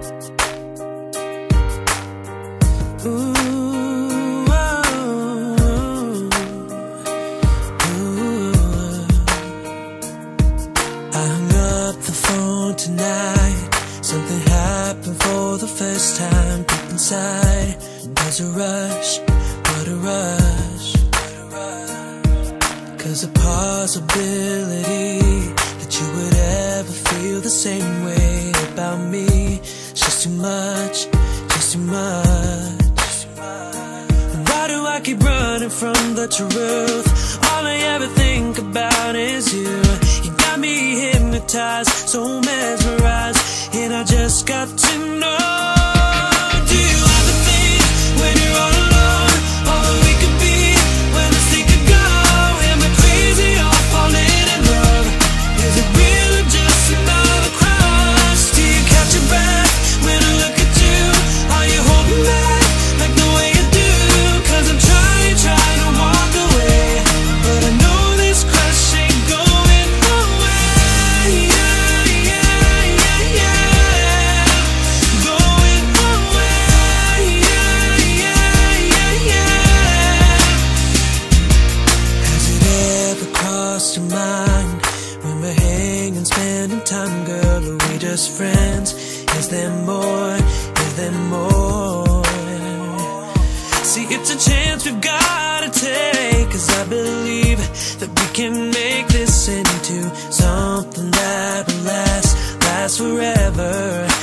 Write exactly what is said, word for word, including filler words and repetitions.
Ooh, I hung up the phone tonight. Something happened for the first time deep inside. There's a rush, what a rush. Cause the possibility that you would ever feel the same way about me is just too much, just too much. Why do I keep running from the truth? All I ever think about is you. You got me hypnotized, so mesmerized, and I just got to know. Do you ever think when you're all alone, all we could be when the sea could go? Am I crazy or falling in love? Is it real or just another crush? Do you catch your breath when I look at you? Are you holding back like the way you do? Cause I'm trying, trying to walk away, but I know this crush ain't going away. Yeah, yeah, yeah, yeah. Going away. Yeah, yeah, yeah, yeah. Has it ever crossed your mind when we're hanging, spending time, girl? Are we just friends? Is there more? Is there more? See, it's a chance we've gotta take, cause I believe that we can make this into something that will last, last forever.